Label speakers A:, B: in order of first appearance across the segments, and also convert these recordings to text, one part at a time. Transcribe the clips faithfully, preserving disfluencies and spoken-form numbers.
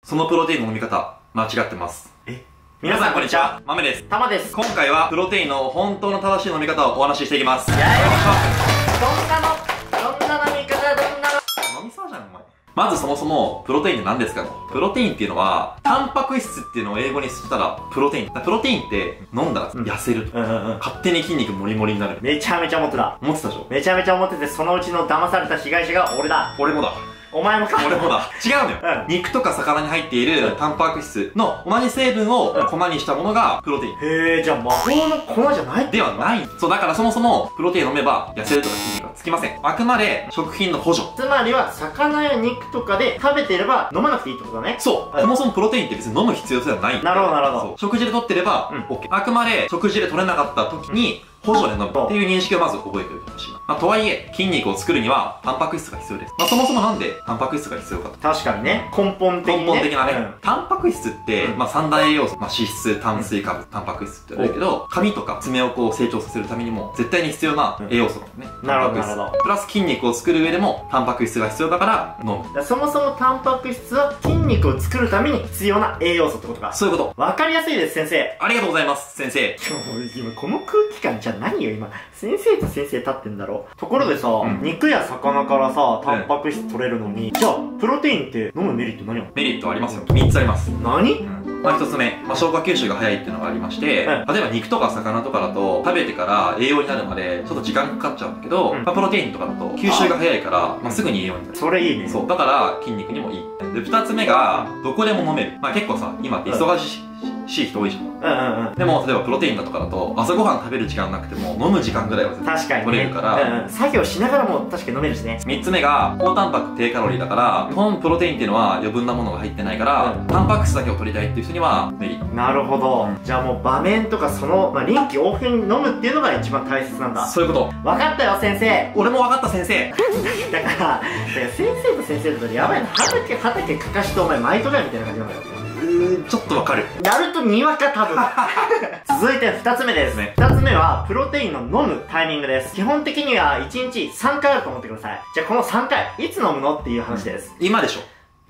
A: そのプロテインの飲み方、間違ってます。
B: え
A: 皆さんこんにちは、豆です。
B: たまです。
A: 今回は、プロテインの本当の正しい飲み方をお話ししていきます。
B: やいどんなの、どんな飲み方、どんなの
A: 飲みそうじゃん、お前。まずそもそも、プロテインって何ですかと。プロテインっていうのは、タンパク質っていうのを英語にしたら、プロテイン。プロテインって飲んだら痩せると。
B: うんうんうん。
A: 勝手に筋肉モリモリになる。
B: めちゃめちゃ思ってた。
A: 思ってたでしょ。
B: めちゃめちゃ思ってて、そのうちの騙された被害者が俺だ。
A: 俺もだ。
B: お前もか。
A: 俺もだ。違うのよ。
B: うん
A: 肉とか魚に入っているタンパク質の同じ成分を粉にしたものがプロテイン。
B: へえ、じゃあ魔法の粉じゃない
A: ではない。そう、だからそもそもプロテイン飲めば痩せるとか筋肉がつきません。あくまで食品の補助。
B: つまりは、魚や肉とかで食べていれば飲まなくていいってことだね。
A: そう。
B: はい
A: そもそもプロテインって別に飲む必要性はない。
B: なるほどなるほど
A: そう食事で取ってれば
B: うん
A: OK。あくまで食事で取れなかった時に補助で飲むっていう認識をまず覚えておいてほしい。まあ、とはいえ、筋肉を作るにはタンパク質が必要です。まあ、そもそもなんでタンパク質が必要かと。
B: 確かにね。根本的にね。
A: 根本的なね、
B: うん
A: タンパク質って、
B: うん
A: まあ三大栄養素、まあ脂質、炭水化物、タンパク質って言われるけど、髪とか爪をこう成長させるためにも絶対に必要な栄養素なのね。
B: なるほど
A: タンパク質
B: なるほど
A: プラス筋肉を作る上でもタンパク質が必要だから飲む。
B: だからそもそもタンパク質は筋肉を作るために必要な栄養素ってことか。
A: そういうこと。
B: わかりやすいです、先生。
A: ありがとうございます、先生。
B: 今この空気感じゃ何よ今。先生と先生立ってんだろ。ところでさ、
A: うん
B: 肉や魚からさ、タンパク質取れるのに、じゃあ、プロテインって飲むメリット何なの？
A: メリットありますよ。みっつあります。
B: 何？
A: うんまあ一つ目、まあ消化吸収が早いっていうのがありまして、
B: うん
A: 例えば肉とか魚とかだと食べてから栄養になるまでちょっと時間かかっちゃうんだけど、
B: うん
A: まあプロテインとかだと吸収が早いから、まあすぐに栄養になる。
B: それいいね。
A: そう。だから、筋肉にもいい。で、二つ目が、どこでも飲める。まあ結構さ、今って忙しい人多いじゃん。
B: うんうんうん。
A: でも、例えばプロテインだとかだと、朝ごはん食べる時間なくても、飲む時間ぐらいは絶対
B: 確かにね。
A: 取れるから、
B: うんうん。作業しながらも確かに飲めるしね。
A: 三つ目が、高タンパク低カロリーだから、このプロテインっていうのは余分なものが入ってないから、
B: うん
A: タンパク質だけを取りたいっていう人には、メリット。
B: なるほど。
A: うん
B: じゃあもう場面とかその、まあ、臨機応変に飲むっていうのが一番大切なんだ。
A: そういうこと。
B: わかったよ、先生。
A: 俺も分かった先生。
B: だから、だから先生と先生だとやばいな。畑、畑かかしてお前マイトだよみたいな感じなのよ。
A: うーん、ちょっとわかる。
B: ナルトにわか多分。続いて二つ目ですね。二つ目は、プロテインの飲むタイミングです。基本的にはいちにちさんかいあると思ってください。じゃあこのさんかい、いつ飲むのっていう話です。
A: 今でしょ。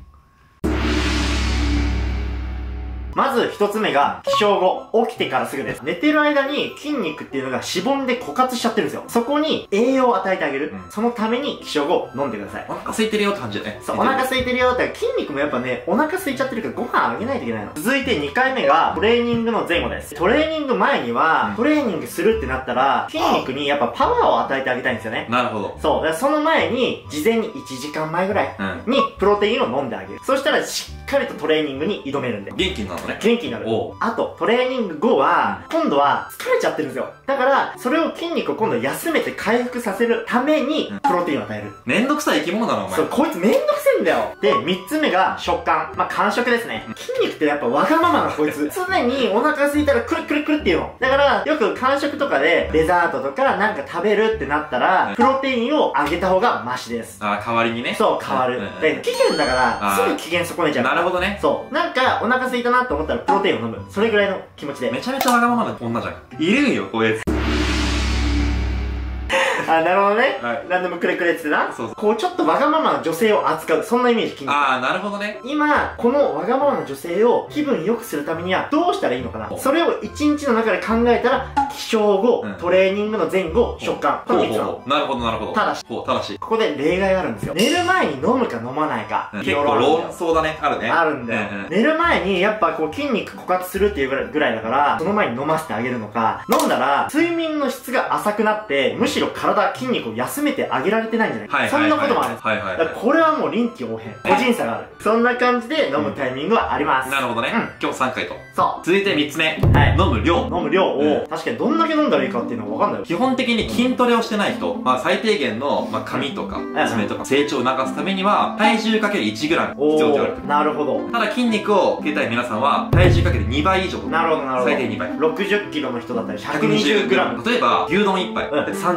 B: まず一つ目が、起床後、起きてからすぐです。寝てる間に筋肉っていうのがしぼんで枯渇しちゃってるんですよ。そこに栄養を与えてあげる。
A: うん
B: そのために起床後飲んでください。
A: お腹空いてるよって感じだね。
B: そう、お腹空いてるよって、筋肉もやっぱね、お腹空いちゃってるからご飯あげないといけないの。続いてにかいめが、トレーニングの前後です。トレーニング前には、
A: うん
B: トレーニングするってなったら、筋肉にやっぱパワーを与えてあげたいんですよね。
A: なるほど。
B: そう、だからその前に、事前にいちじかんまえぐらい
A: うん。
B: にプロテインを飲んであげる。そしたらしっかりとトレーニングに挑めるんで。
A: 元気になるのね。
B: 元気になる。
A: おう。
B: あと、トレーニング後は、今度は疲れちゃってるんですよ。だから、それを筋肉を今度休めて回復させるために、プロテインを与える。
A: めんどくさい生き物だな、お前。
B: そう、こいつめんどくせえんだよ。で、三つ目が食感。まあ、感触ですね。筋肉ってやっぱわがままなこいつ。常にお腹空いたらクルクルクルっていうの。だから、よく間食とかでデザートとかなんか食べるってなったら、プロテインをあげた方がマシです。
A: あー、代わりにね。
B: そう、変わる。
A: うん
B: で、期限だから、
A: あー
B: すぐ期限損ねちゃう。
A: なるほどね。
B: そう。なんか、お腹空いたなと思ったらプロテインを飲む。それぐらいの気持ちで。
A: めちゃめちゃわがままな女じゃん。いるんよ、こういうやつ。
B: あ、なるほどね。
A: はい
B: なんでもくれくれってな。
A: そうそう
B: こう、ちょっとわがままな女性を扱う。そんなイメージ、筋肉。
A: あー、なるほどね。
B: 今、このわがままな女性を気分良くするためにはどうしたらいいのかな。
A: お
B: それを一日の中で考えたら、起床後、
A: うん
B: トレーニングの前後、食感。こ
A: ほ
B: のみっつなの。
A: うほうほう。なるほど、なるほど。
B: ただし
A: ほう、ただし。
B: ここで例外があるんですよ。寝る前に飲むか飲まないか。
A: 結構論争だね。あるね。
B: あるんだよ。
A: うんうん
B: 寝る前にやっぱこう筋肉枯渇するっていうぐらいぐらいだから、その前に飲ませてあげるのか、飲んだら睡眠の質が浅くなって、むしろ体、筋肉を休めてあげられてないんじゃないか。
A: はいはいはい。
B: そんなこともあるんです。
A: はいはいは
B: だからこれはもう臨機応変。個人差がある。そんな感じで飲むタイミングはあります。
A: い。なるほどね。
B: うん
A: 今日さんかいと。
B: そ
A: 続いてみっつめ。
B: う。はい。
A: 飲む量。
B: 飲む量を、
A: うん
B: 確かにどんだけ飲んだらいいかっていうのがわかんないよ。
A: 基本的に筋トレをしてない人、まあ最低限の、まあ髪とか、爪とか成長を促すためには、体重かけるいちグラム必要って言われてる。
B: なるほど。
A: ただ筋肉をつけたい皆さんは、体重かけるにばい以上。
B: なるほど、なるほど。
A: 最低にばい。
B: ろくじゅっキロの人だったら
A: ひゃくにじゅう
B: ひゃくにじゅうグラム。
A: 例えば、牛丼いっぱい、
B: うん
A: さんじゅうグラム。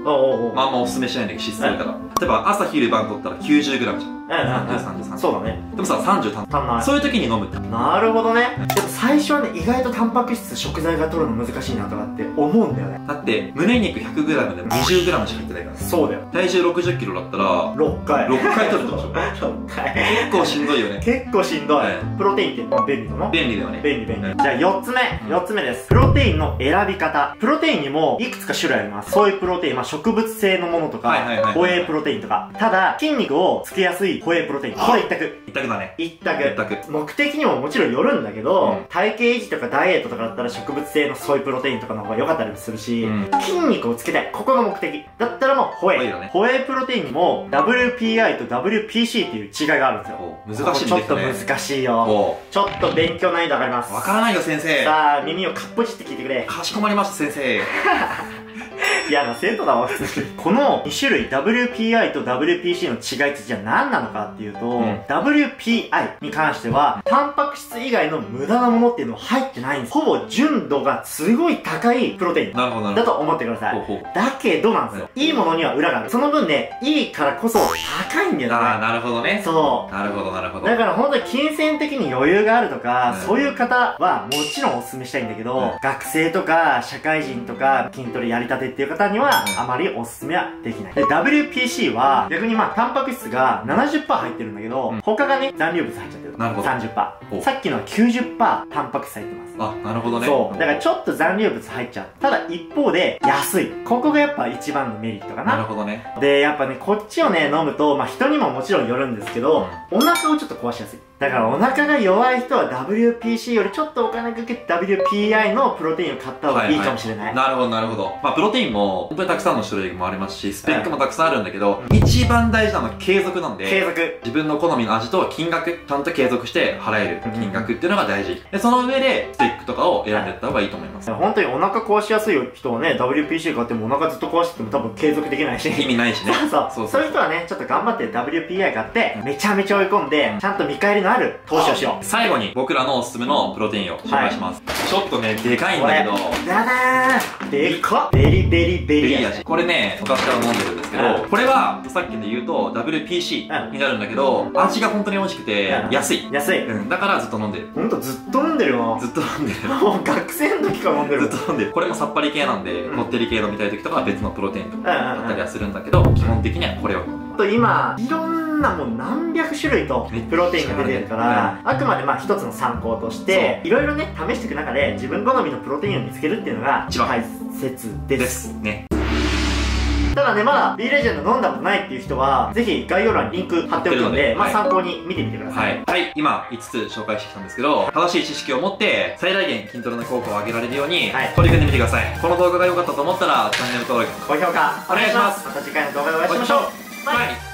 B: おうおう。
A: まああんまおすすめしないんだけど脂質多いから。例えば朝昼晩取ったら きゅうじゅうグラム じゃん。さんじゅう、さんじゅう、さんじゅう。
B: そうだね。
A: でもさ、さんじゅう足ん
B: 足んない。
A: そういう時に飲むって。
B: なるほどね。でも最初はね、意外とタンパク質、食材が取るの難しいなとかって思うんだよね。
A: だって、胸肉 ひゃくグラム で にじゅうグラム しか入ってないから。
B: そうだよ。
A: 体重ろくじゅっキロだったら、
B: ろっかい。
A: ろっかい取るってことでしょ。
B: ろっかい。
A: 結構しんどいよね。
B: 結構しんどい。
A: はい
B: プロテインって、まあ、便利なの
A: 便利だよね。
B: 便利便利。
A: うん
B: じゃあよっつめ。よっつめです。プロテインの選び方。プロテインにもいくつか種類あります。ソイプロテイン、まあ植物性のものとか、
A: はいはいはいはい
B: ホエイプロテインとか。ただ、筋肉をつけやすいホエイプロテイン。これ一択。
A: 一択だね。
B: 一択。
A: 一択。
B: 目的にももちろんよるんだけど、
A: うん
B: 体型維持とかダイエットとかだったら植物性のソイプロテインとかの方が良かったりもするし、
A: うん
B: 筋肉をつけたい。ここが目的。だったらもうホエイ。
A: ホエイだね
B: ホエイプロテインにも ダブリューピーアイ と ダブリューピーシー っていう違いがあるんですよ。
A: お難しいん
B: ちょっと
A: ですね。
B: 難しいよ。
A: お
B: ちょっと勉強難易度上がります。
A: わからないよ先生。
B: さあ、耳をかっぽじって聞いてくれ。
A: かしこまりました先生。
B: 嫌な生徒だわ、普通に。このに種類 ダブリューピーアイ と ダブリューピーシー の違いってじゃあ何なのかっていうと、
A: うん
B: ダブリューピーアイ に関しては、タンパク質以外の無駄なものっていうのは入ってないんです。ほぼ純度がすごい高いプロテイン
A: なるほどなるほど。
B: だと思ってください。
A: ほうほう。
B: だけどなんですよ。いいものには裏がある。その分ね、いいからこそ高いんだよ
A: ああ、
B: ね。
A: なるほどね。
B: そう。
A: なるほどなるほど。
B: だから本当に金銭的に余裕があるとか、
A: うん
B: そういう方はもちろんお勧めしたいんだけど、
A: うん
B: 学生とか社会人とか筋トレやりたてっていう方には
A: うん
B: あまりお勧めはできない。で、ダブリューピーシー は逆にまあタンパク質が ななじゅっパーセント 入ってるんだけど、
A: うん
B: 他がね残留物入っちゃってる。
A: なるほど
B: さんじゅっパーセント。
A: ほう
B: さっきのは きゅうじゅっパーセント タンパク質入ってます。
A: あ、なるほどね。
B: そう。だからちょっと残留物入っちゃう。ただ一方で安い。ここがやっぱ一番のメリットか
A: なる
B: な。
A: ほどね。
B: で、やっぱね、こっちをね、飲むと、まあ人にももちろんよるんですけど、お腹をちょっと壊しやすい。だからお腹が弱い人は ダブリューピーシー よりちょっとお金かけて ダブリューピーアイ のプロテインを買った方がいいかもしれない。
A: なるほどなるほど。まあプロテインも本当にたくさんの種類もありますし、スペックもたくさんあるんだけど、一番大事なのは継続なんで、
B: 継続。
A: 自分の好みの味と金額、ちゃんと継続して払える金額っていうのが大事。で、その上でスティックとかを選んでいった方がいいと思います。
B: 本当にお腹壊しやすい人はね、ダブリューピーシー 買ってもお腹ずっと壊してても多分継続できないし。
A: 意味ないしね。
B: そうそう。
A: そうそう
B: そういう人はね、ちょっと頑張って ダブリューピーアイ 買って、めちゃめちゃ追い込んで、ちゃんと見返りのある投資をしよう。
A: 最後に僕らのおすすめのプロテインを紹介します。ちょっとね、でかいんだけど、
B: ダダーンでかっベリベリベ
A: ベリ
B: リ
A: ー味。これね、昔から飲んでるんですけど、
B: うん
A: これはさっきで言うと ダブリューピーシー になるんだけど、味が本当に美味しくて
B: うん
A: 安い。
B: 安い。
A: うん、だからずっと飲んでる。
B: ほんとずっと飲んでるよ
A: ずっと飲んでる。
B: な。もう学生の時から飲んでる。
A: ずっと飲んでる。これもさっぱり系なんで、
B: うん
A: こってり系飲みたい時とかは別のプロテインとか
B: うんうんうん
A: だったりはするんだけど、基本的にはこれを飲む。
B: と今、いろんなもう何百種類とプロテインが出てるから、あくまでまあ一つの参考として、いろいろね、試していく中で自分好みのプロテインを見つけるっていうのが
A: 一番
B: 大切で。
A: ですす。ね。
B: ただね、まだ B レジェンド飲んだことないっていう人は、ぜひ概要欄にリンク貼っておくので、まあ
A: はい
B: 参考に見てみてくださ。
A: はいい。はい、今いつつ紹介してきたんですけど、正しい知識を持って最大限筋トレの効果を上げられるように
B: はい
A: 取り組んでみてください。この動画が良かったと思ったらチャンネル登録
B: 高評価お願いします。
A: お願いします
B: また次回の動画でお会いしましょう。バイ
A: バイ